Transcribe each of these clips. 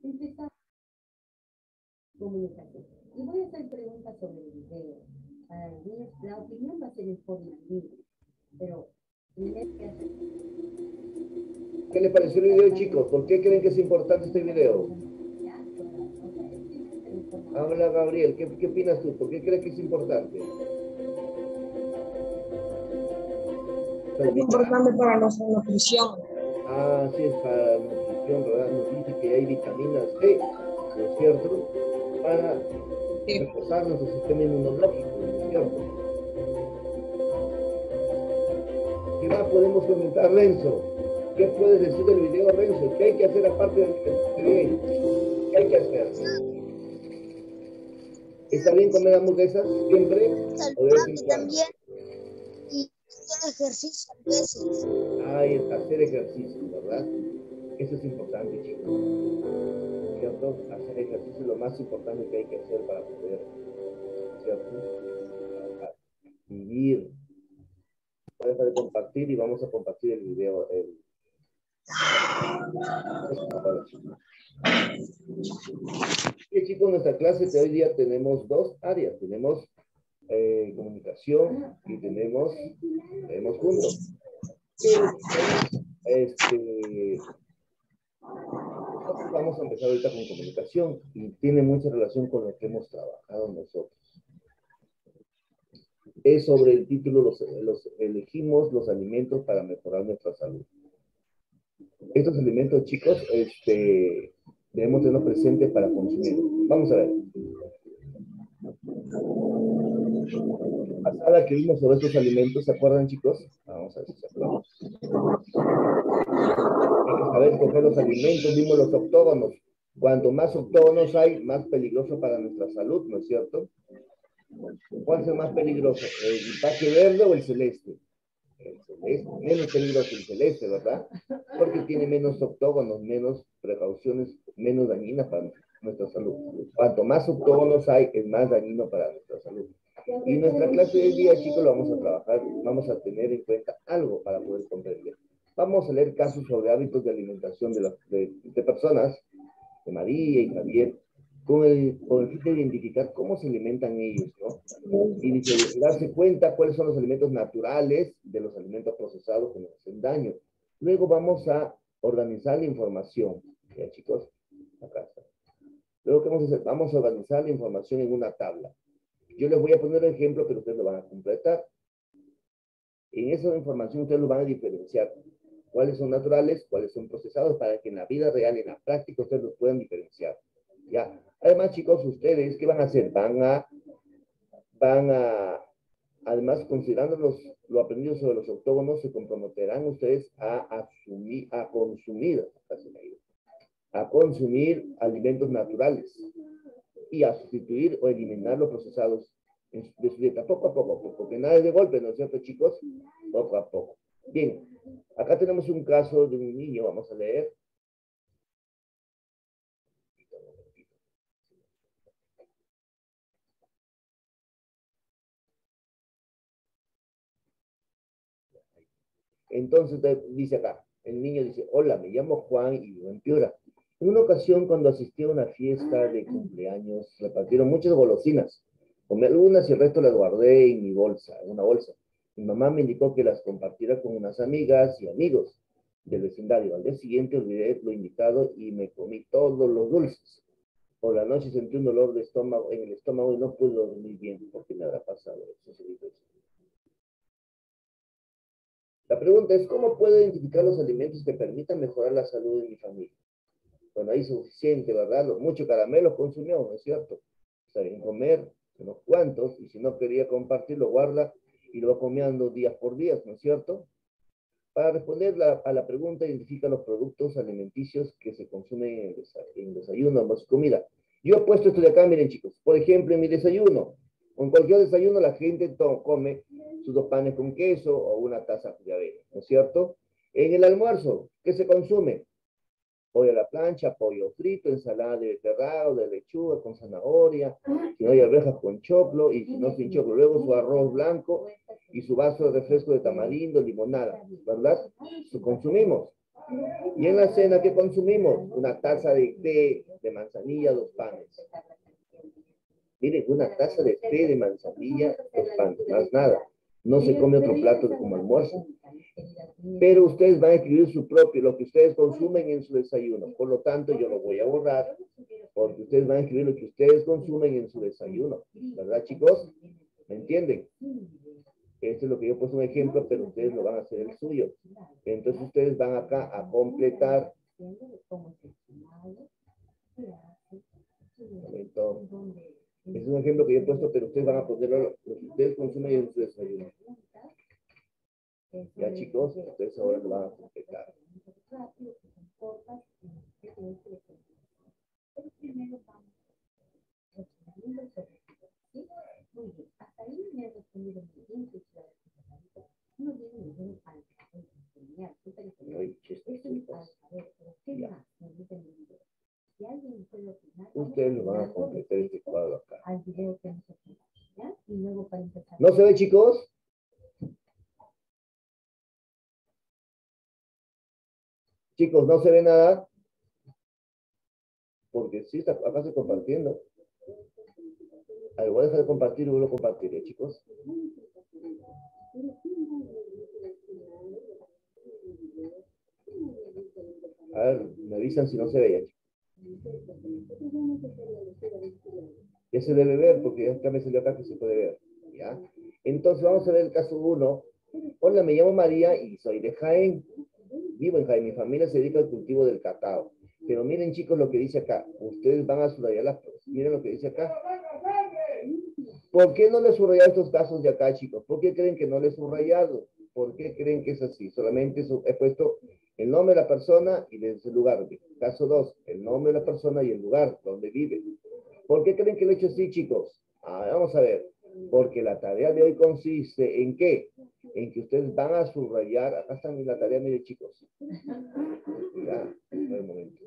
Empezamos comunicación. Y voy a hacer preguntas sobre el video. La opinión va a ser en forma libre, pero primero que hacer. ¿Qué le pareció el video, chicos? ¿Por qué creen que es importante este video? Habla Gabriel, ¿qué opinas tú? ¿Por qué crees que es importante? Es importante para nuestra nutrición. Ah, sí, es para nutrición, ¿verdad? Nos dice que hay vitaminas C, ¿no es cierto? Para reforzar nuestro sistema inmunológico, ¿no es cierto? ¿Qué más podemos comentar, Renzo? ¿Qué puedes decir del video, Renzo? ¿Qué hay que hacer aparte del video? ¿Qué hay que hacer? ¿Está bien comer hamburguesas siempre? ¿O de vez en cuando? También. Y hacer ejercicio a veces. Ay, hacer ejercicio, ¿verdad? Eso es importante, chicos. ¿Cierto? Hacer ejercicio es lo más importante que hay que hacer para poder, ¿cierto? Para vivir. Voy a dejar de compartir y vamos a compartir el video. Y chicos, en nuestra clase de hoy día tenemos dos áreas. Tenemos comunicación y tenemos juntos. Vamos a empezar ahorita con comunicación y tiene mucha relación con lo que hemos trabajado nosotros. Es sobre el título, elegimos los alimentos para mejorar nuestra salud. Estos alimentos, chicos, debemos tenerlos presentes para consumirlos. Vamos a ver. Pasada que vimos sobre estos alimentos, ¿se acuerdan, chicos? Vamos a ver si se acuerdan. Hay que saber escoger los alimentos, vimos los octógonos. Cuanto más octógonos hay, más peligroso para nuestra salud, ¿no es cierto? ¿Cuál es el más peligroso? ¿El empaque verde o el celeste? El celeste, menos peligroso el celeste, ¿verdad? Porque tiene menos octógonos, menos precauciones, menos dañinas para nuestra salud. Cuanto más octógonos hay, es más dañino para nuestra salud. Y en nuestra clase del día, chicos, lo vamos a trabajar, vamos a tener en cuenta algo para poder comprender. Vamos a leer casos sobre hábitos de alimentación de personas, de María y Javier, con el fin de identificar cómo se alimentan ellos, ¿no? Y de darse cuenta cuáles son los alimentos naturales de los alimentos procesados que nos hacen daño. Luego vamos a organizar la información. ¿Ya, chicos? Acá está. Luego, ¿qué vamos a hacer? Vamos a organizar la información en una tabla. Yo les voy a poner el ejemplo, pero ustedes lo van a completar. En esa información ustedes lo van a diferenciar. Cuáles son naturales, cuáles son procesados, para que en la vida real, en la práctica, ustedes los puedan diferenciar. ¿Ya? Además, chicos, ustedes, ¿qué van a hacer? Van a además, considerando lo aprendido sobre los octógonos, se comprometerán ustedes a consumir alimentos naturales y a sustituir o eliminar los procesados de su dieta, poco a poco, porque nada es de golpe, ¿no es cierto, chicos? Poco a poco. Bien, acá tenemos un caso de un niño, vamos a leer. Entonces dice acá, el niño dice: hola, me llamo Juan y vivo en Piura. En una ocasión, cuando asistí a una fiesta de cumpleaños, repartieron muchas golosinas. Comí algunas y el resto las guardé en mi bolsa, en una bolsa. Mi mamá me indicó que las compartiera con unas amigas y amigos del vecindario. Al día siguiente olvidé lo indicado y me comí todos los dulces. Por la noche sentí un dolor de estómago, en el estómago y no pude dormir bien. ¿Por qué me habrá pasado eso? La pregunta es: ¿cómo puedo identificar los alimentos que permitan mejorar la salud de mi familia? Bueno, hay suficiente, ¿verdad? Mucho caramelo consumió, ¿no es cierto? Está bien comer unos cuantos, y si no quería compartir, lo guarda y lo va comiendo días por días, ¿no es cierto? Para responder a la pregunta, identifica los productos alimenticios que se consumen en desayuno, almuerzo y comida. Yo he puesto esto de acá, miren, chicos. Por ejemplo, en mi desayuno, o en cualquier desayuno, la gente come sus 2 panes con queso o una taza de avena, ¿no es cierto? En el almuerzo, ¿qué se consume? Pollo a la plancha, pollo frito, ensalada de beterraga o de lechuga con zanahoria, si no hay arvejas con choclo, y si no sin choclo, luego su arroz blanco y su vaso de refresco de tamarindo, limonada, ¿verdad? Consumimos. Y en la cena, ¿qué consumimos? Una taza de té, de manzanilla, 2 panes. Miren, una taza de té de manzanilla, 2 panes, más nada. No se come otro plato como almuerzo. Pero ustedes van a escribir su propio, lo que ustedes consumen en su desayuno. Por lo tanto, yo lo voy a borrar, porque ustedes van a escribir lo que ustedes consumen en su desayuno. ¿Verdad, chicos? ¿Me entienden? Esto es lo que yo he puesto un ejemplo, pero ustedes lo van a hacer el suyo. Entonces, ustedes van acá a completar. Es un ejemplo que yo he puesto, pero ustedes van a ponerlo lo que ustedes consumen en su desayuno. Ya, chicos, ustedes ahora lo van a completar. Ustedes lo van a completar este cuadro acá. ¿No se ve, chicos? Chicos, ¿no se ve nada? Porque sí, está, acá estoy compartiendo. A ver, voy a dejar de compartir y vuelvo a compartir, chicos. A ver, me avisan si no se ve ya. Ya se debe ver porque ya me salió acá que se puede ver. ¿Ya? Entonces vamos a ver el caso 1. Hola, me llamo María y soy de Jaén. Vivo en Jaén. Mi familia se dedica al cultivo del cacao. Pero miren, chicos, lo que dice acá. Ustedes van a subrayar las cosas. Miren lo que dice acá. ¿Por qué no les he subrayado estos casos de acá, chicos? ¿Por qué creen que no les he subrayado? ¿Por qué creen que es así? Solamente he puesto el nombre de la persona y desde el lugar. Caso 2, el nombre de la persona y el lugar donde vive. ¿Por qué creen que lo he hecho así, chicos? Vamos a ver. Porque la tarea de hoy consiste en ¿qué? En que ustedes van a subrayar. Acá está la tarea, miren, chicos. Ya, un momento.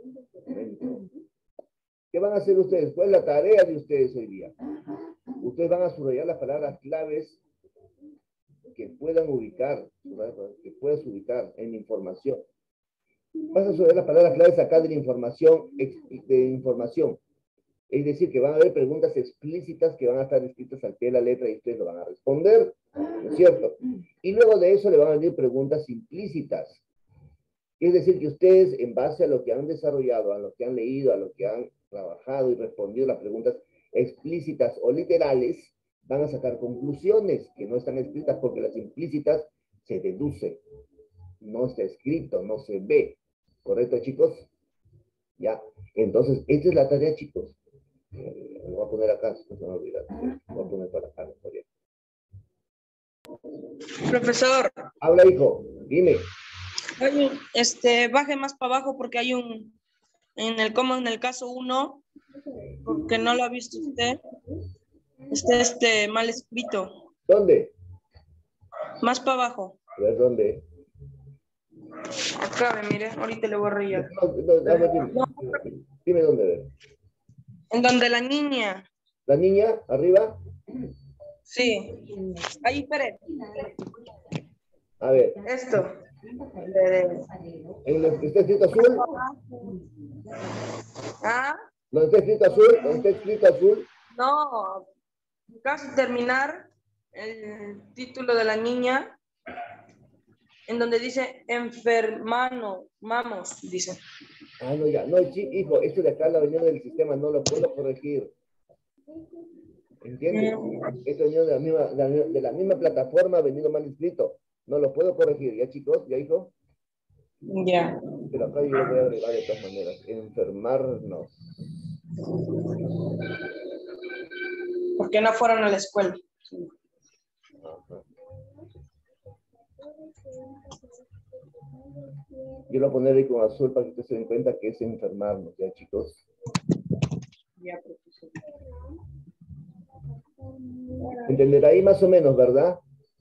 ¿Qué van a hacer ustedes? ¿Cuál es la tarea de ustedes hoy día? Ustedes van a subrayar las palabras claves que puedan ubicar, en información. Vas a subrayar las palabras claves acá de la información, Es decir, que van a haber preguntas explícitas que van a estar escritas al pie de la letra y ustedes lo van a responder, ¿no es cierto? Y luego de eso le van a venir preguntas implícitas. Es decir, que ustedes, en base a lo que han desarrollado, a lo que han leído, a lo que han trabajado y respondido las preguntas explícitas o literales, van a sacar conclusiones que no están escritas porque las implícitas se deducen. No está escrito, no se ve. ¿Correcto, chicos? Ya. Entonces, esta es la tarea, chicos. Lo voy a poner acá, no se me olvida. Lo voy a poner para acá. Profesor. Habla, hijo. Dime. Baje más para abajo porque hay en el caso 1, porque no lo ha visto usted, está mal escrito. ¿Dónde? Más para abajo. A ver, ¿dónde? Acá, mire, ahorita le voy a rayar. Dime dónde ver. En donde la niña. ¿La niña? ¿Arriba? Sí. Ahí, espere. A ver. Esto. ¿En lo que está escrito azul? ¿Ah? ¿Dónde está escrito azul? ¿Dónde está escrito azul? No. Casi terminar el título de la niña. En donde dice mamos, dice. No, ya. No, hijo, esto de acá la venido del sistema, no lo puedo corregir. ¿Entiendes? Esto venido de la misma plataforma, ha venido mal escrito. No lo puedo corregir, ¿ya, chicos? ¿Ya, hijo? Ya. Pero acá yo lo voy a agregar de todas maneras. Enfermarnos. Porque no fueron a la escuela. Ajá. Yo lo voy a poner ahí con azul para que ustedes se den cuenta que es enfermarnos, ¿ya, chicos? Ya, profesor. ¿Entenderá ahí más o menos, verdad?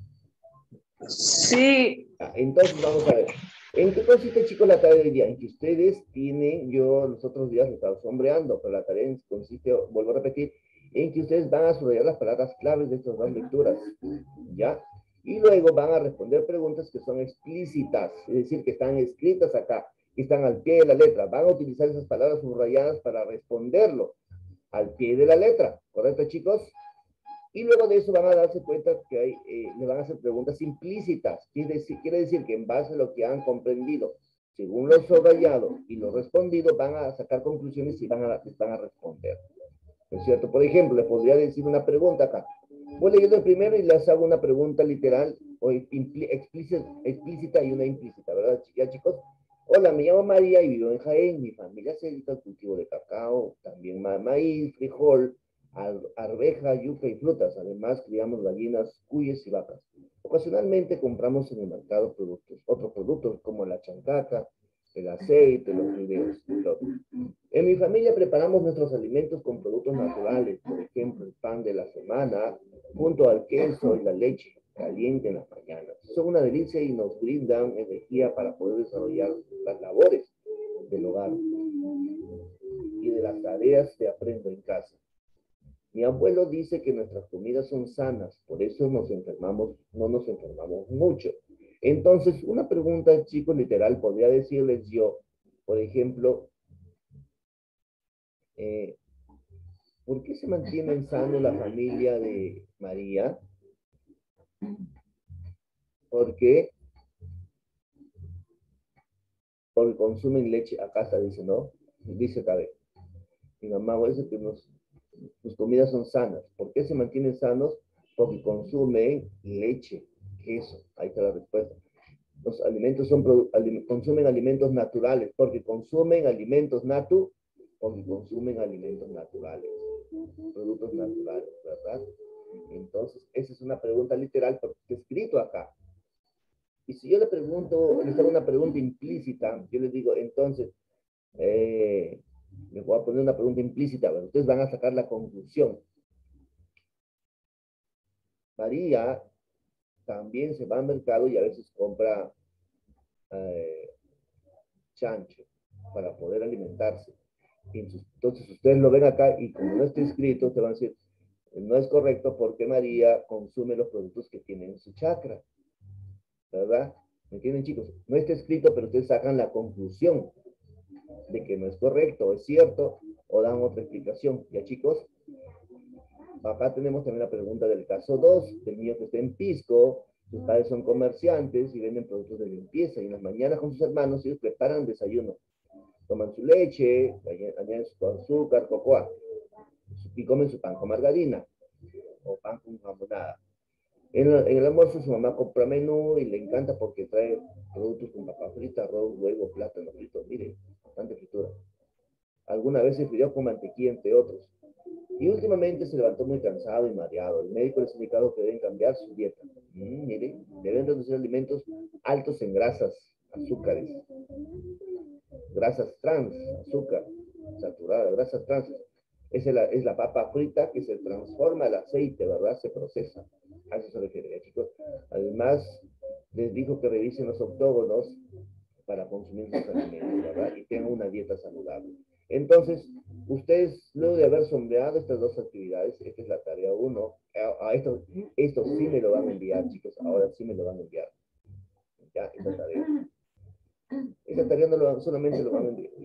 Sí. Entonces, vamos a ver. ¿En qué consiste, chicos, la tarea del día? En que ustedes tienen, yo los otros días lo estaba sombreando, pero la tarea consiste, vuelvo a repetir, en que ustedes van a subrayar las palabras claves de estas dos lecturas, ¿ya? Y luego van a responder preguntas que son explícitas, es decir, que están escritas acá, que están al pie de la letra. Van a utilizar esas palabras subrayadas para responderlo al pie de la letra, ¿correcto, chicos? Y luego de eso van a darse cuenta que le van a hacer preguntas implícitas. Quiere decir que en base a lo que han comprendido, según lo subrayado y lo respondido, van a sacar conclusiones y van a responder. ¿No es cierto? Por ejemplo, les podría decir una pregunta acá. Voy leyendo el primero y les hago una pregunta literal o explícita y una implícita, ¿verdad? Ya, chicos. Hola, me llamo María y vivo en Jaén. Mi familia se dedica al cultivo de cacao, también maíz, frijol, arveja, yuca y frutas. Además, criamos gallinas, cuyes y vacas. Ocasionalmente compramos en el mercado otros productos como la chancaca, el aceite, los fideos. En mi familia preparamos nuestros alimentos con productos naturales, por ejemplo, el pan de la semana, junto al queso y la leche caliente en las mañanas. Son una delicia y nos brindan energía para poder desarrollar las labores del hogar y de las tareas que aprendo en casa. Mi abuelo dice que nuestras comidas son sanas, por eso no nos enfermamos mucho. Entonces, una pregunta, chicos, literal, podría decirles yo, por ejemplo, ¿por qué se mantiene sano la familia de María? Porque consumen leche, acá está, dice, ¿no? Dice acá, mi mamá dice que sus comidas son sanas. ¿Por qué se mantienen sanos? Porque consumen leche, queso. Ahí está la respuesta. Los alimentos consumen alimentos naturales, porque consumen alimentos naturales, productos naturales, ¿verdad? Entonces, esa es una pregunta literal porque está escrito acá. Y si yo les hago una pregunta implícita, yo les digo, entonces, les voy a poner una pregunta implícita, pero ustedes van a sacar la conclusión. María también se va al mercado y a veces compra chancho para poder alimentarse. Entonces ustedes lo ven acá y como no está escrito, te van a decir, no es correcto porque María consume los productos que tienen en su chakra. ¿Verdad? ¿Me entienden, chicos? No está escrito, pero ustedes sacan la conclusión de que no es correcto, es cierto, o dan otra explicación. ¿Ya, chicos? Acá tenemos también la pregunta del caso 2, del niño que está en Pisco, sus padres son comerciantes y venden productos de limpieza, y en las mañanas con sus hermanos ellos preparan desayuno. Toman su leche, añaden su azúcar, cocoa, y comen su pan con margarina, o pan con jamonada. En el almuerzo su mamá compra menú y le encanta porque trae productos con papa frita, arroz, huevo, plátano frito. Mire, bastante fritura. Alguna vez se frió con mantequilla, entre otros. Y últimamente se levantó muy cansado y mareado. El médico les ha indicado que deben cambiar su dieta. Miren, deben reducir alimentos altos en grasas, azúcares, grasas trans, azúcar, saturada, grasas trans. Es la papa frita que se transforma al aceite, ¿verdad? Se procesa. A eso se refiere, chicos. Además, les dijo que revisen los octógonos para consumir sus alimentos, ¿verdad? Y tengan una dieta saludable. Entonces, ustedes, luego de haber sombreado estas dos actividades, esta es la tarea 1. Esto sí me lo van a enviar, chicos. Ahora sí me lo van a enviar. Ya, esta tarea. Esta tarea no solamente lo van a enviar.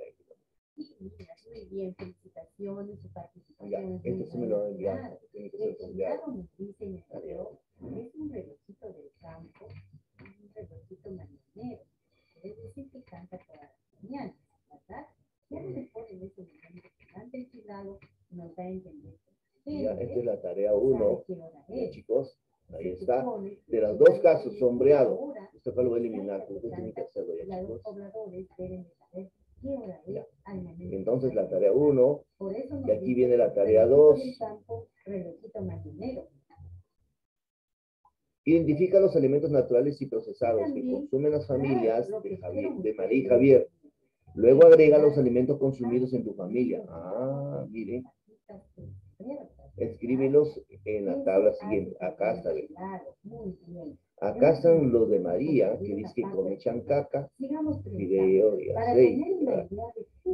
Muy bien, felicitaciones, su participación. Ya, esto sí me lo van a enviar. Tiene que ser sombreado. Es un relojito del campo, un relojito mañanero. Es decir, que canta todas las mañanas, ¿verdad? Ya le ponen ese momento que canta enfilado, nos da a entender. Ya, esta es la tarea 1. Ya, chicos, ahí está. De los dos casos, sombreado. Esto acá lo voy a eliminar, porque ustedes tienen que hacerlo ya, chicos. Ya. Entonces la tarea 1, y aquí viene la tarea 2. Identifica los alimentos naturales y procesados que consumen las familias de María y Javier. Luego agrega los alimentos consumidos en tu familia. Ah, miren. Escríbelos en la tabla siguiente. Acá está. Acá están los de María, que dice que come chancaca, fideo y aceite.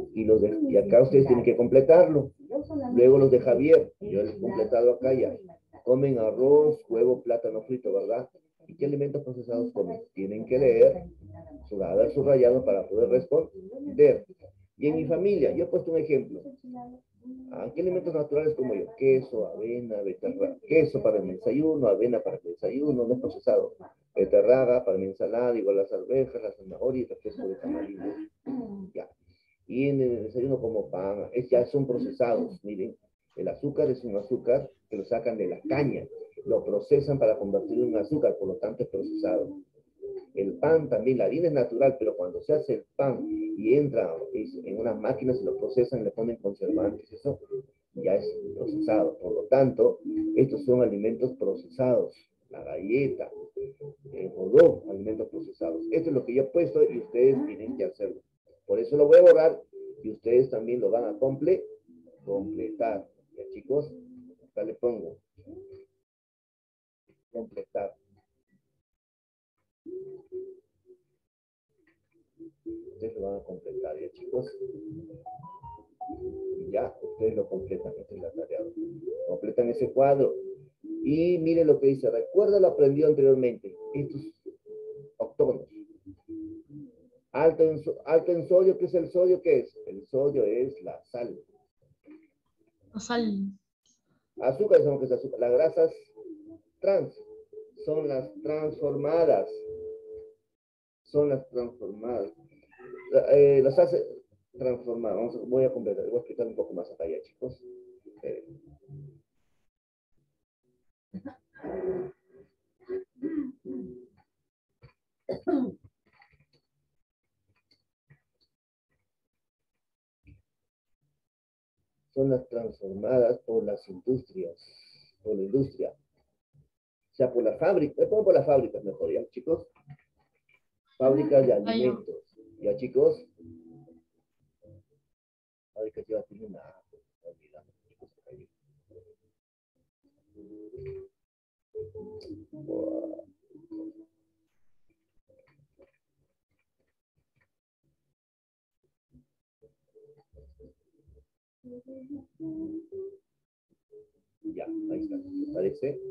Y acá ustedes tienen que completarlo. Luego los de Javier, yo les he completado acá ya. Comen arroz, huevo, plátano frito, ¿verdad? ¿Y qué alimentos procesados comen? Tienen que leer, haber subrayado para poder responder. Y en mi familia, yo he puesto un ejemplo. ¿Qué alimentos naturales como yo? Queso, avena, beterraga. Queso para el desayuno, avena para el desayuno, no es procesado. Beterraga para mi ensalada, igual las arvejas, la zanahoria y refresco de tamarindo. Ya. Y en el desayuno como pan, ya son procesados. Miren, el azúcar es un azúcar que lo sacan de la caña, lo procesan para convertirlo en azúcar, por lo tanto es procesado. El pan también, la harina es natural, pero cuando se hace el pan y entra en unas máquinas y lo procesan, le ponen conservantes, eso ya es procesado. Por lo tanto, estos son alimentos procesados. La galleta, el rodó, alimentos procesados. Esto es lo que yo he puesto y ustedes tienen que hacerlo. Por eso lo voy a borrar y ustedes también lo van a completar. Ya, chicos, acá le pongo completar. Ustedes lo van a completar, ya, chicos. Y ya, ustedes lo completan. Esta es la tarea. Completan ese cuadro. Y miren lo que dice. Recuerda lo aprendido anteriormente. Estos octógonos. Alto en sodio. ¿Qué es el sodio? ¿Qué es? El sodio es la sal. La sal. Azúcar, sabemos que es azúcar. Las grasas trans son las transformadas. Son las transformadas. Las hace transformar. Voy a completar. Voy a explicar un poco más acá ya, chicos. Son las transformadas por las industrias, por la industria. O sea, por la fábrica. Me pongo por las fábricas mejor, ¿ya, chicos? Fábricas de alimentos. ¿Ya, chicos? Fábricas ya tienen una... Wow. Ya, ahí está. ¿Me parece?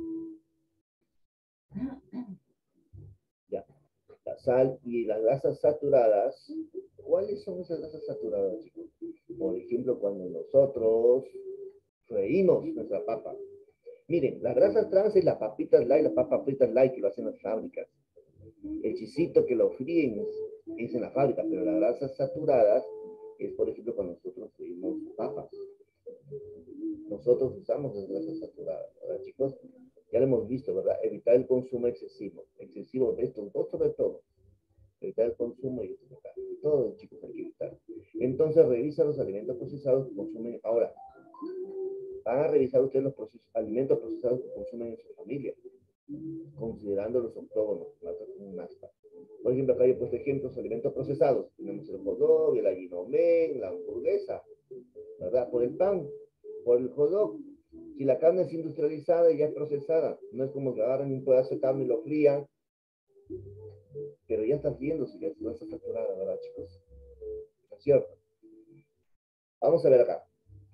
Ya. La sal y las grasas saturadas. ¿Cuáles son esas grasas saturadas, chicos? Por ejemplo, cuando nosotros freímos nuestra papa. Miren, las grasas trans es las papitas light, las papas fritas light que lo hacen las fábricas. El chisito que lo fríen es en la fábrica, pero las grasas saturadas es, por ejemplo, cuando nosotros freímos papas. Nosotros usamos las grasas saturadas, ¿verdad, chicos? Ya lo hemos visto, ¿verdad? Evitar el consumo excesivo. Excesivo de estos dos sobre todo. Evitar el consumo y esto de acá. Todo, chicos, hay que evitar. Entonces, revisa los alimentos procesados que consumen. Ahora, van a revisar ustedes los alimentos procesados que consumen en su familia, considerando los octógonos. Por ejemplo, acá he puesto ejemplos de alimentos procesados. Tenemos el hot dog, el aguinomén, la hamburguesa, ¿verdad? Por el pan, por el hot dog. Si la carne es industrializada y ya es procesada, no es como que agarran un pedazo de carne y lo frían, pero ya estás viendo si ya está saturada, ¿verdad, chicos? ¿No es cierto? Vamos a ver acá.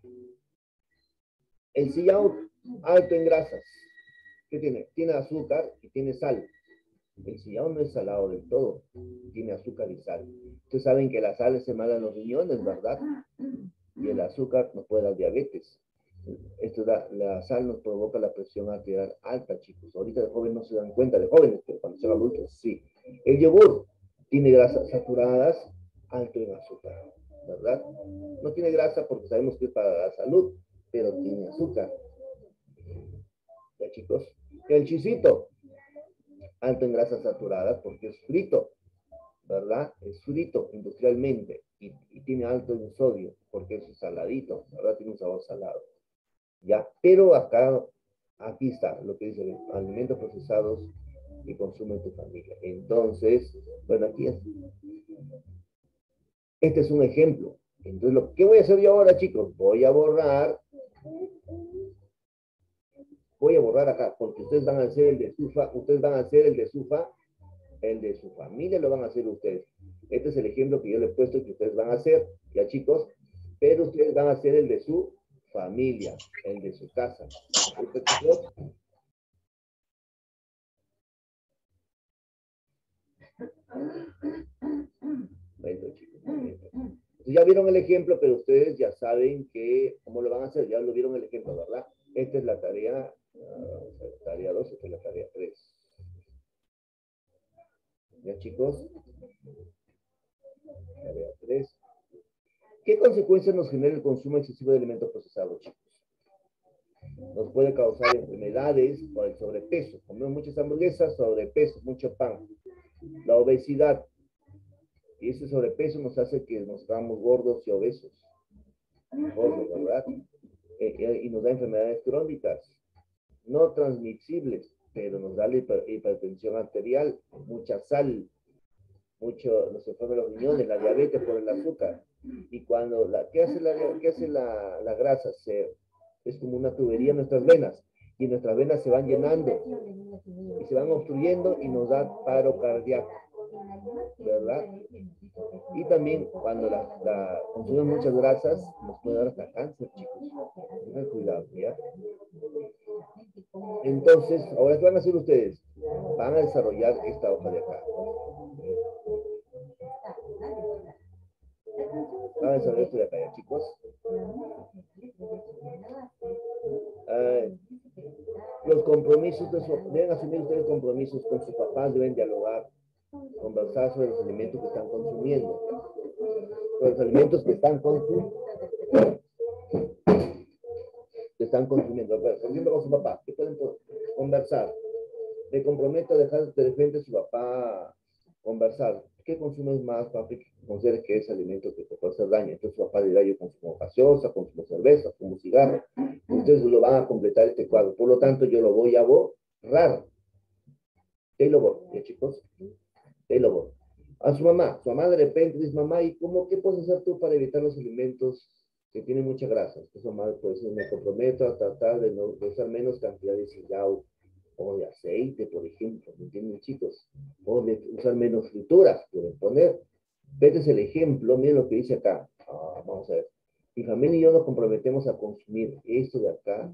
El sillao alto en grasas. ¿Qué tiene? Tiene azúcar y tiene sal. El sillao no es salado del todo. Tiene azúcar y sal. Ustedes saben que la sal es mala en los riñones, ¿verdad? Y el azúcar nos puede dar diabetes. La sal nos provoca la presión arterial alta, chicos. Ahorita de jóvenes no se dan cuenta, de jóvenes, pero cuando sean adultos, sí. El yogur tiene grasas saturadas, alto en azúcar, ¿verdad? No tiene grasa porque sabemos que es para la salud, pero tiene azúcar. ¿Ya, chicos? El chisito, alto en grasas saturadas porque es frito, ¿verdad? Es frito industrialmente y tiene alto en sodio porque es saladito, ¿verdad? Tiene un sabor salado. Ya, pero aquí está lo que dice, alimentos procesados que consume tu familia. Entonces, bueno, aquí es. Este es un ejemplo. Entonces, ¿qué voy a hacer yo ahora, chicos? Voy a borrar acá, porque ustedes van a hacer el de su familia lo van a hacer ustedes. Este es el ejemplo que yo le he puesto que ustedes van a hacer, ya, chicos, pero ustedes van a hacer el de su familia, el de su casa. ¿Listo, chicos? Bueno, chicos, entonces, ya vieron el ejemplo, pero ustedes ya saben que, ¿cómo lo van a hacer? Ya lo vieron el ejemplo, ¿verdad? Esta es la tarea, tarea 2, esta es la tarea 3. ¿Ya, chicos? Tarea 3. ¿Qué consecuencias nos genera el consumo excesivo de alimentos procesados, chicos? Nos puede causar enfermedades por el sobrepeso. Comemos muchas hamburguesas, sobrepeso, mucho pan. La obesidad. Y ese sobrepeso nos hace que nos hagamos gordos y obesos. Gordos, ¿verdad? Y nos da enfermedades crónicas, no transmisibles, pero nos da la hipertensión arterial, mucha sal, nos enferma los riñones, la diabetes por el azúcar. Y cuando, ¿qué hace la grasa? Es como una tubería en nuestras venas, y nuestras venas se van llenando, y se van obstruyendo, y nos da paro cardíaco, ¿verdad? Y también cuando consumimos muchas grasas, nos puede dar hasta cáncer, chicos. Tengan cuidado, ¿ya? Entonces, ahora, ¿qué van a hacer ustedes? Van a desarrollar esta hoja de acá. Van a desarrollar esto de acá, ¿ya, chicos? Los compromisos deben asumir ustedes compromisos con sus papás, deben dialogar, conversar sobre los alimentos que están consumiendo. Los alimentos que están consumiendo. Por ejemplo, con su papá, que pueden conversar. Me comprometo a dejar de frente a su papá conversar. ¿Qué consumes más, papi, que consideres que es alimento que te puede hacer daño? Entonces su papá dirá, yo consumo gaseosa, consumo cerveza, consumo cigarro. Ustedes lo van a completar este cuadro. Por lo tanto, yo lo voy a borrar. ¿Ya, chicos? A su mamá de repente dice, mamá, ¿y qué puedes hacer tú para evitar los alimentos que tienen mucha grasa? Entonces su mamá puede decir, me comprometo a tratar de usar menos cantidad de cigarro o de aceite, por ejemplo, ¿me entienden, chicos? O de usar menos frituras, pueden poner. Este es el ejemplo, miren lo que dice acá. Vamos a ver. Mi familia y yo nos comprometemos a consumir esto de acá.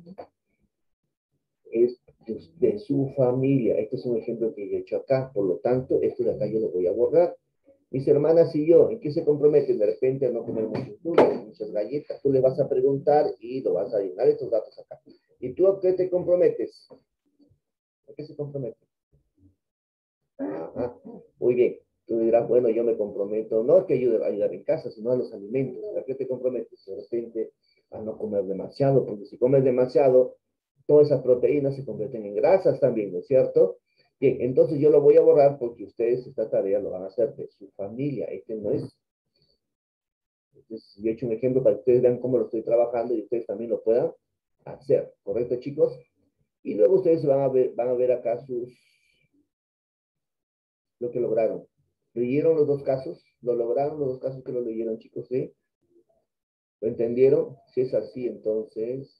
Es de su familia. Este es un ejemplo que yo he hecho acá. Por lo tanto, esto de acá yo lo voy a borrar. Mis hermanas y yo, ¿en qué se comprometen? De repente a no comer muchos dulces, muchas galletas. Tú le vas a preguntar y lo vas a llenar estos datos acá. ¿Y tú a qué te comprometes? ¿A qué se compromete? Ajá. Muy bien. Tú dirás, bueno, yo me comprometo, no es que ayude a ayudar en casa, sino a los alimentos. ¿A qué te comprometes? De repente a no comer demasiado, porque si comes demasiado, todas esas proteínas se convierten en grasas también, ¿no es cierto? Bien, entonces yo lo voy a borrar porque ustedes esta tarea lo van a hacer de su familia. Este no es. Entonces, yo he hecho un ejemplo para que ustedes vean cómo lo estoy trabajando y ustedes también lo puedan hacer. ¿Correcto, chicos? Y luego ustedes van a ver acá lo que lograron. ¿Leyeron los dos casos? ¿Lo lograron los dos casos que lo leyeron, chicos? ¿Sí? ¿Lo entendieron? Si es así, entonces,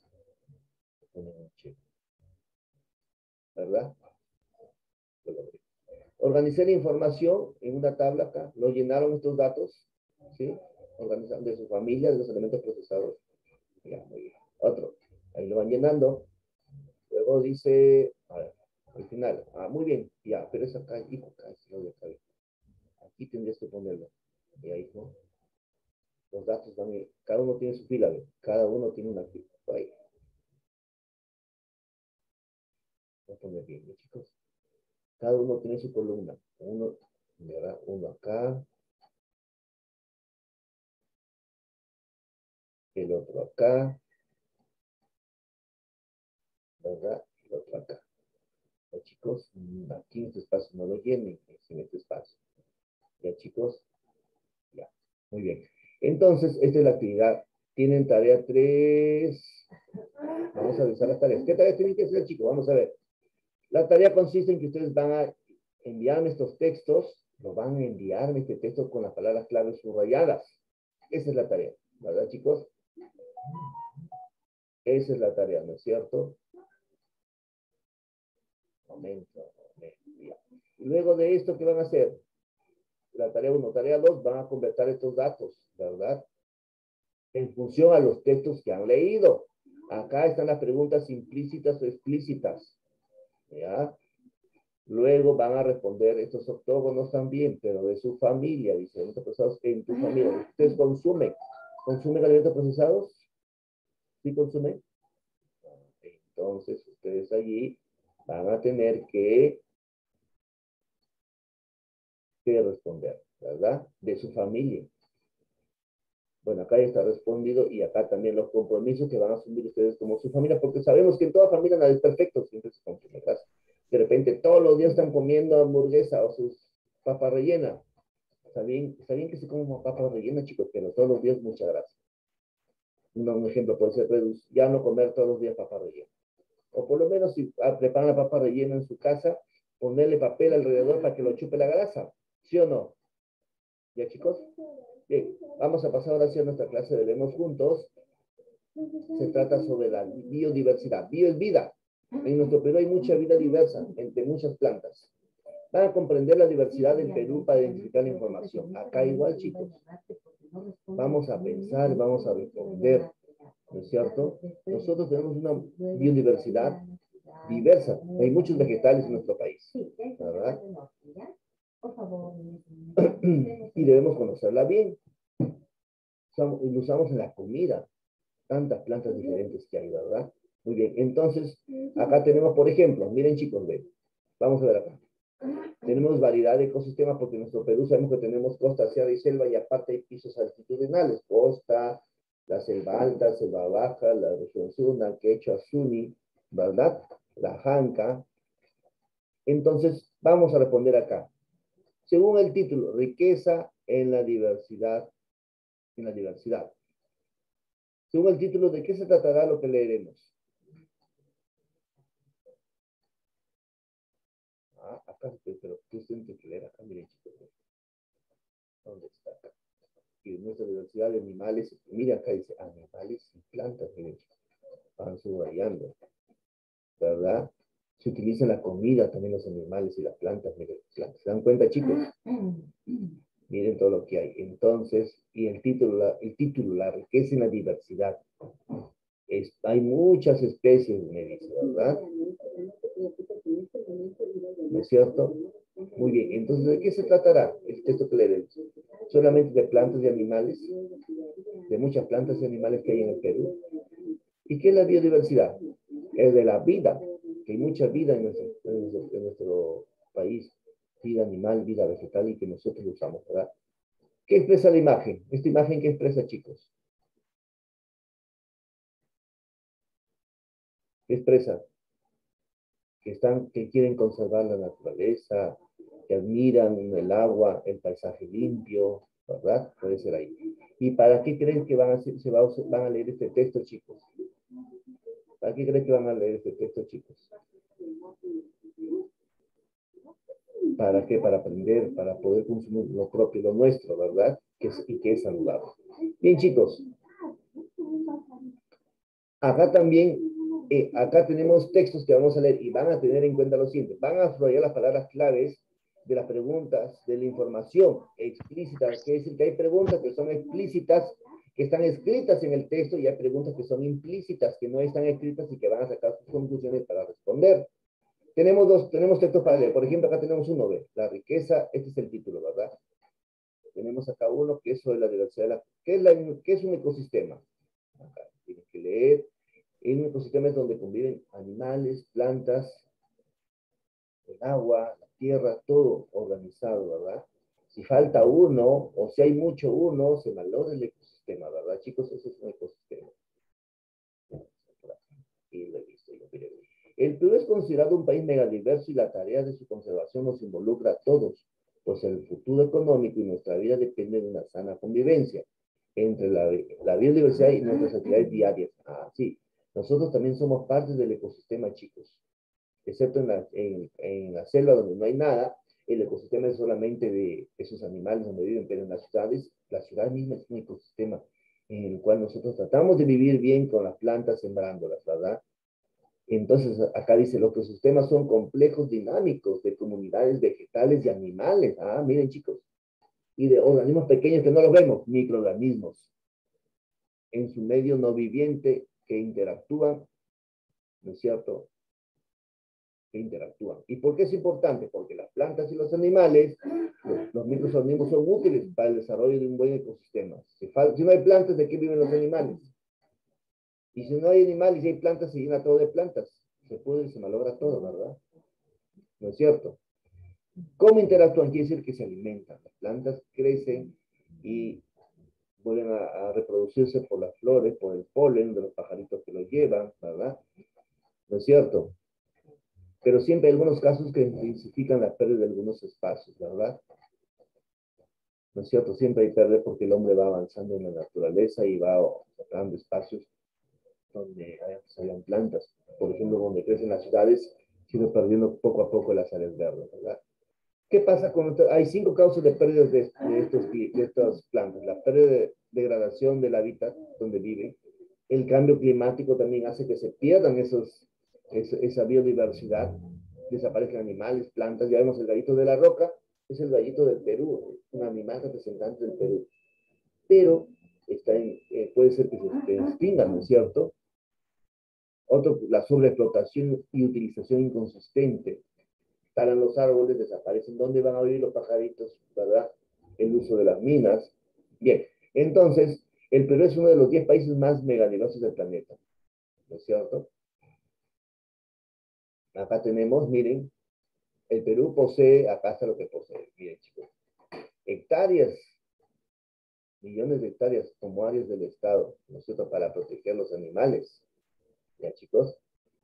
¿verdad? Lo logré. Organicé la información en una tabla acá. ¿Lo llenaron estos datos? ¿Sí? Organizaron de su familia, de los elementos procesados. Ya, muy bien. Otro. Ahí lo van llenando. Luego dice, a ver, al final. Muy bien. Ya, pero es acá, hijo, acá, aquí tendrías que ponerlo. Y ahí, ¿no? Los datos también, cada uno tiene su fila, ¿ve? Cada uno tiene una fila. Ahí. Voy a poner bien, ¿no, chicos? Cada uno tiene su columna. Uno, ¿verdad? Uno acá. El otro acá. ¿Verdad? El otro acá. Ya, chicos, aquí en este espacio no lo llenen, en este espacio. Ya, chicos. Ya. Muy bien. Entonces, esta es la actividad. Tienen tarea 3. Vamos a revisar las tareas. ¿Qué tareas tienen que hacer, chicos? Vamos a ver. La tarea consiste en que ustedes van a enviarme estos textos, lo van a enviarme este texto con las palabras claves subrayadas. Esa es la tarea, ¿verdad, chicos? Esa es la tarea, ¿no es cierto? Momento. Ya. Y luego de esto, ¿qué van a hacer? La tarea 1, tarea 2, van a convertir estos datos, ¿verdad? en función a los textos que han leído. Acá están las preguntas implícitas o explícitas. ¿Ya? Luego van a responder estos octógonos también, pero de su familia, dice, alimentos procesados en tu familia. ¿Ustedes consumen alimentos procesados? ¿Sí consumen? Entonces, ustedes allí van a tener que responder, ¿verdad? De su familia. Bueno, acá ya está respondido y acá también los compromisos que van a asumir ustedes como su familia, porque sabemos que en toda familia nada es perfecto, siempre se consume grasa. De repente todos los días están comiendo hamburguesa o sus papas rellenas. Está bien que se comen papas rellenas, chicos, pero todos los días mucha grasa. Un ejemplo puede ser ya no comer todos los días papas rellenas. O por lo menos si preparan la papa rellena en su casa, ponerle papel alrededor para que lo chupe la grasa. ¿Sí o no? ¿Ya, chicos? Bien, vamos a pasar ahora hacia nuestra clase de Leemos Juntos. Se trata sobre la biodiversidad. Bio es vida. En nuestro Perú hay mucha vida diversa, entre muchas plantas. Van a comprender la diversidad del Perú para identificar la información. Acá igual, chicos. Vamos a pensar, vamos a responder. ¿No es cierto? Nosotros tenemos una biodiversidad diversa. Hay muchos vegetales en nuestro país, ¿verdad? Y debemos conocerla bien. Lo usamos en la comida. Tantas plantas diferentes que hay, ¿verdad? Muy bien. Entonces, acá tenemos, por ejemplo, miren chicos, ven. Vamos a ver acá. Tenemos variedad de ecosistemas porque en nuestro Perú sabemos que tenemos costa, sierra y selva y aparte hay pisos altitudinales. Costa, la selva alta, selva baja, la región sur, Quechua, Suni, ¿verdad? La Janca. Entonces, vamos a responder acá. Según el título, riqueza en la diversidad. En la diversidad. Según el título, ¿de qué se tratará lo que leeremos? Acá, pero tú tienes que leer acá, miren chicos. ¿Dónde está acá? Y nuestra diversidad de animales, mira acá dice animales y plantas, miren chicos. Van subrayando, ¿verdad? Se utiliza en la comida también los animales y las plantas, miren, ¿se dan cuenta chicos? Miren todo lo que hay. Entonces, y el título, la riqueza en la diversidad. Hay muchas especies, me dice, ¿verdad? ¿No es cierto? Muy bien, entonces, ¿de qué se tratará el texto que leeremos? ¿Solamente de plantas y animales? De muchas plantas y animales que hay en el Perú. ¿Y qué es la biodiversidad? Es de la vida, que hay mucha vida en nuestro país. Vida animal, vida vegetal y que nosotros usamos, ¿verdad? ¿Qué expresa la imagen? ¿Esta imagen qué expresa, chicos? ¿Qué expresa? Que quieren conservar la naturaleza, que admiran el agua, el paisaje limpio, ¿verdad? Puede ser ahí. ¿Y para qué creen que van a leer este texto, chicos? ¿Para qué creen que van a leer este texto, chicos? ¿Para qué? Para aprender, para poder consumir lo propio, lo nuestro, ¿verdad? Y que es saludable. Bien, chicos. Acá también, acá tenemos textos que vamos a leer y van a tener en cuenta lo siguiente. Van a subrayar las palabras claves de las preguntas, de la información explícita. Quiere decir que hay preguntas que son explícitas, que están escritas en el texto, y hay preguntas que son implícitas, que no están escritas y que van a sacar sus conclusiones para responder. Tenemos textos para leer. Por ejemplo, acá tenemos uno, ¿ve? La riqueza, este es el título, ¿verdad? Tenemos acá uno que es sobre la diversidad. ¿Qué es un ecosistema? Acá tienen que leer. En un ecosistema es donde conviven animales, plantas, el agua, la tierra, todo organizado, ¿verdad? Si falta uno, o si hay mucho uno, se valora el ecosistema, ¿verdad, chicos? Ese es un ecosistema. Y lo he visto, el Perú es considerado un país megadiverso y la tarea de su conservación nos involucra a todos, pues el futuro económico y nuestra vida depende de una sana convivencia entre la biodiversidad y nuestras actividades diarias. Ah, sí. Nosotros también somos parte del ecosistema, chicos. Excepto en la selva donde no hay nada, el ecosistema es solamente de esos animales donde viven, pero en la ciudad misma es un ecosistema en el cual nosotros tratamos de vivir bien con las plantas, sembrándolas, ¿verdad? Entonces, acá dice, los ecosistemas son complejos dinámicos de comunidades vegetales y animales. Ah, miren, chicos. Y de organismos pequeños que no los vemos, microorganismos. en su medio no viviente que interactúan, ¿no es cierto? Que interactúan. ¿Y por qué es importante? Porque las plantas y los animales, los microorganismos son útiles para el desarrollo de un buen ecosistema. Si no hay plantas, ¿de qué viven los animales? Y si no hay animales y hay plantas, se llena todo de plantas. Se pudre y se malogra todo, ¿verdad? ¿No es cierto? ¿Cómo interactúan? Quiere decir que se alimentan. Las plantas crecen y vuelven a reproducirse por las flores, por el polen de los pajaritos que los llevan, ¿verdad? ¿No es cierto? Pero siempre hay algunos casos que intensifican la pérdida de algunos espacios, ¿verdad? ¿No es cierto? Siempre hay pérdida porque el hombre va avanzando en la naturaleza y va sacando espacios donde hayan plantas. Por ejemplo, donde crecen las ciudades, se va perdiendo poco a poco las áreas verdes, ¿verdad? ¿Qué pasa con hay 5 causas de pérdidas de estas plantas? La pérdida de degradación del hábitat donde viven. El cambio climático también hace que se pierdan esa biodiversidad. Desaparecen animales, plantas. Ya vemos el gallito de la roca, es el gallito del Perú, un animal representante del Perú. Pero puede ser que se extingan, ¿no es cierto? Otro, la sobreexplotación y utilización inconsistente. Talan los árboles, desaparecen. ¿Dónde van a vivir los pajaritos? ¿Verdad? El uso de las minas. Bien, entonces, el Perú es uno de los 10 países más megadiversos del planeta. ¿No es cierto? Acá tenemos, miren, el Perú posee, acá está lo que posee, miren chicos, hectáreas, millones de hectáreas como áreas del Estado, ¿no es cierto?, para proteger los animales. ¿Ya chicos?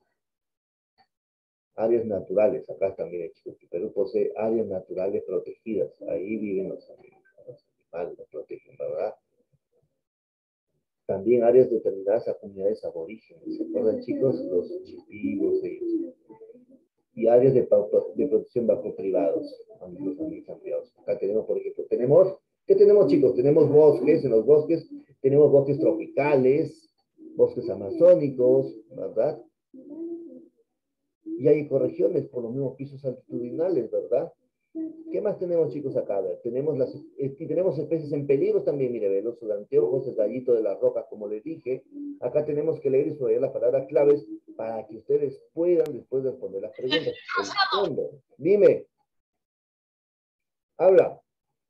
Áreas naturales, acá está, miren chicos, el Perú posee áreas naturales protegidas, ahí viven los animales, los protegen, ¿verdad? También áreas determinadas a comunidades aborígenes, ¿se acuerdan chicos? Los chipivos, y áreas de protección bajo privados, ampliados. Acá tenemos, por ejemplo, ¿qué tenemos chicos? Tenemos bosques, en los bosques tenemos bosques tropicales, bosques amazónicos, ¿verdad? Y hay ecorregiones por los mismos pisos altitudinales, ¿verdad? ¿Qué más tenemos, chicos, acá? A ver, tenemos especies en peligro también, mire, el oso de anteojos, el gallito de las rocas, como les dije. Acá tenemos que leer y subrayar las palabras claves para que ustedes puedan después responder las preguntas. Dime. Habla.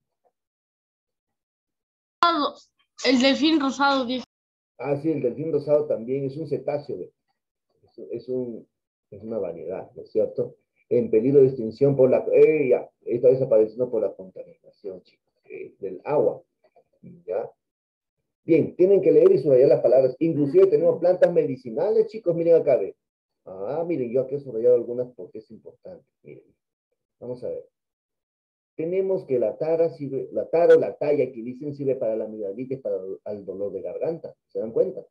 El delfín rosado, dice. Ah, sí, el delfín rosado también es un cetáceo. Es una variedad, ¿no es cierto? En peligro de extinción por está desapareciendo por la contaminación, chicos, del agua. ¿Ya? Bien, tienen que leer y subrayar las palabras. Inclusive tenemos plantas medicinales, chicos, miren acá, ve. Miren, yo aquí he subrayado algunas porque es importante. Miren, vamos a ver. Tenemos que la tara o la talla que dicen sirve para la amigdalitis, para el dolor de garganta. ¿Se dan cuenta?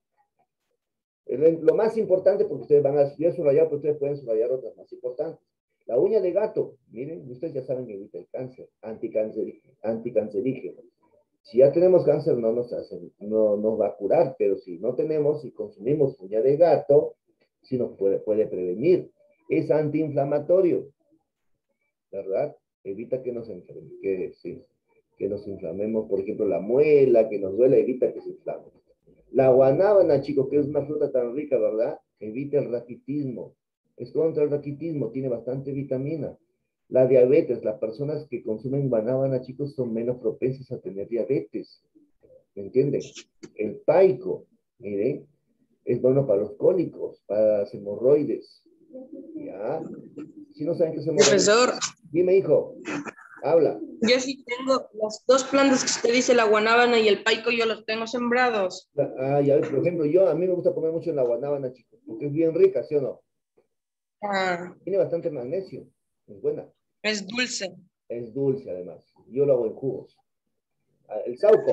Lo más importante, porque ustedes van a subrayar, pero ustedes pueden subrayar otras más importantes. La uña de gato, miren, ustedes ya saben que evita el cáncer, anticancerígeno. Si ya tenemos cáncer, no nos va a curar, pero si no tenemos, si consumimos uña de gato, sí nos puede prevenir. Es antiinflamatorio, ¿verdad? Evita que nos inflamemos, por ejemplo, la muela, que nos duele, evita que se inflame. La guanábana, chicos, que es una fruta tan rica, ¿verdad? Evita el raquitismo. Es contra el raquitismo, tiene bastante vitamina. La diabetes, las personas que consumen guanábana, chicos, son menos propensas a tener diabetes. ¿Me entienden? El paico, miren, es bueno para los cólicos, para las hemorroides. ¿Ya? Si no saben qué es hemorroides. Profesor, Dime, hijo. Habla. yo sí tengo las dos plantas que usted dice, la guanábana y el paico, yo los tengo sembrados. Ya ves, por ejemplo, a mí me gusta comer mucho la guanábana, chicos, porque es bien rica, ¿sí o no? Tiene bastante magnesio, es buena. Es dulce. Es dulce, además. Yo lo hago en jugos. El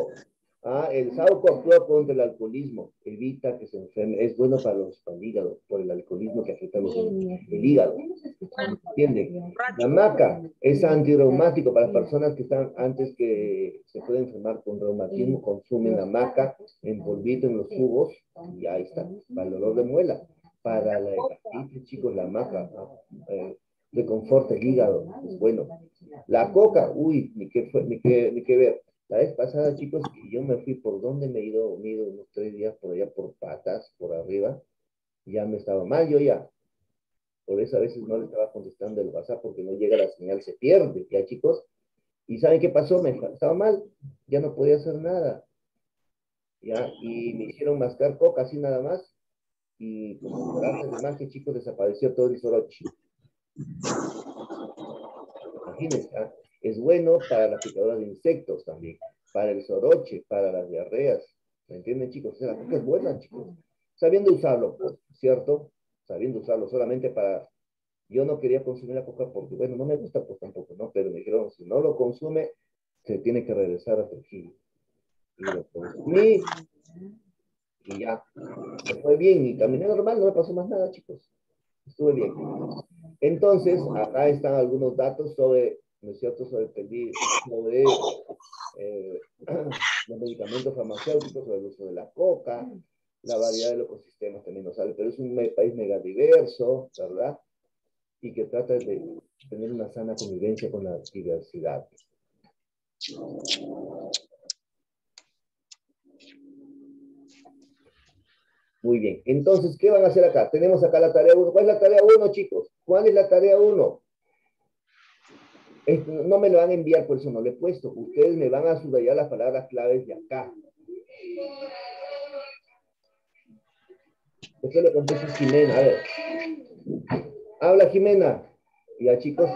sauco actúa contra el alcoholismo, evita que se enferme, es bueno para el hígado, por el alcoholismo que afecta el hígado. ¿Entienden? La maca es antirreumático para personas que están antes que se pueden enfermar con reumatismo, consumen la maca en polvito en los jugos y ahí está, para el dolor de muela. Para la hepatitis, chicos, la maca reconforta el hígado, es bueno. La coca, ni que ver. La vez pasada, chicos, que yo me fui por donde me he ido unos 3 días por allá por Patas, por arriba, ya me estaba mal yo ya. Por eso a veces no le estaba contestando el WhatsApp porque no llega la señal, se pierde, ya chicos. ¿Y saben qué pasó? Estaba mal, ya no podía hacer nada. Ya, y me hicieron mascar coca así nada más. Y como por arte de magia, chicos, desapareció todo el soroche. Imagínense, ¿ah? Es bueno para la picadura de insectos también, para el soroche, para las diarreas. ¿Me entienden, chicos? O sea, la coca es buena, chicos. Sabiendo usarlo, pues, ¿cierto? Sabiendo usarlo solamente para... Yo no quería consumir la coca porque, bueno, no me gusta pues tampoco, ¿no? Pero me dijeron, si no lo consume, se tiene que regresar a Trujillo. Y lo consumí y ya. Me fue bien y caminé normal, no me pasó más nada, chicos. Estuve bien. Entonces, acá están algunos datos sobre, ¿no es cierto?, sobre los medicamentos farmacéuticos, sobre el uso de la coca, la variedad de los ecosistemas también nos sale, pero es un país mega diverso, ¿verdad? Y que trata de tener una sana convivencia con la diversidad. Muy bien. Entonces, ¿qué van a hacer acá? Tenemos acá la tarea 1. ¿Cuál es la tarea 1, chicos? ¿Cuál es la tarea 1? No me lo van a enviar, por eso no lo he puesto. Ustedes me van a subrayar las palabras claves de acá. Esto le contesta Jimena. A ver. Habla, Jimena. Ya, chicos.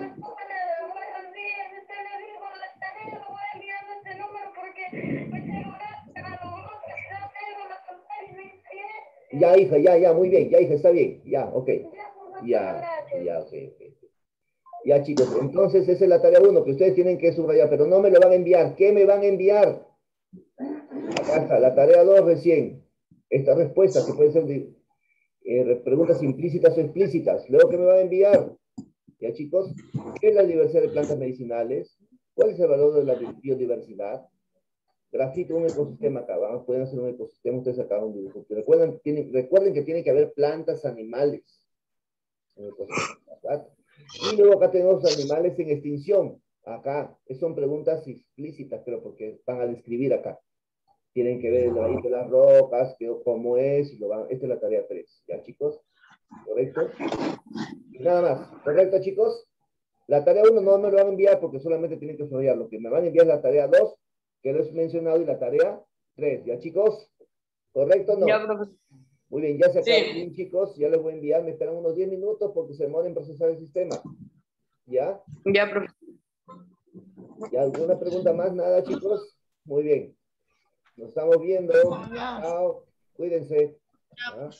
Ya, hija, ya, muy bien. Ya, hija, está bien. Ya, ok. Ya, ok. Ya, chicos, entonces esa es la tarea 1 que ustedes tienen que subrayar, pero no me lo van a enviar. ¿Qué me van a enviar? Acá está, la tarea 2 recién. Esta respuesta que puede ser de preguntas implícitas o explícitas. Luego, ¿qué me van a enviar? Ya, chicos, ¿qué es la diversidad de plantas medicinales? ¿Cuál es el valor de la biodiversidad? Grafito un ecosistema acá, ¿verdad? Pueden hacer un ecosistema, ustedes acá un dibujo. Recuerden que tiene que haber plantas, animales en el ecosistema, ¿verdad? Y luego acá tenemos animales en extinción. Acá, son preguntas explícitas, pero porque van a describir acá. Tienen que ver el raíz de las rocas, cómo es, esta es la tarea 3. ¿Ya, chicos? ¿Correcto? Y nada más. ¿Correcto, chicos? La tarea 1 no me lo van a enviar porque solamente tienen que estudiar. Lo que me van a enviar es la tarea 2, que lo he mencionado, y la tarea 3. ¿Ya, chicos? ¿Correcto o no? Ya, profesor. Muy bien, ya se acabó. Sí. Bien, chicos, ya les voy a enviar. Me esperan unos 10 minutos porque se demora en procesar el sistema. ¿Ya? Ya, profesor. ¿Ya alguna pregunta más? Nada, chicos. Muy bien. Nos estamos viendo. Ya. Chao. Cuídense. ¿Ah?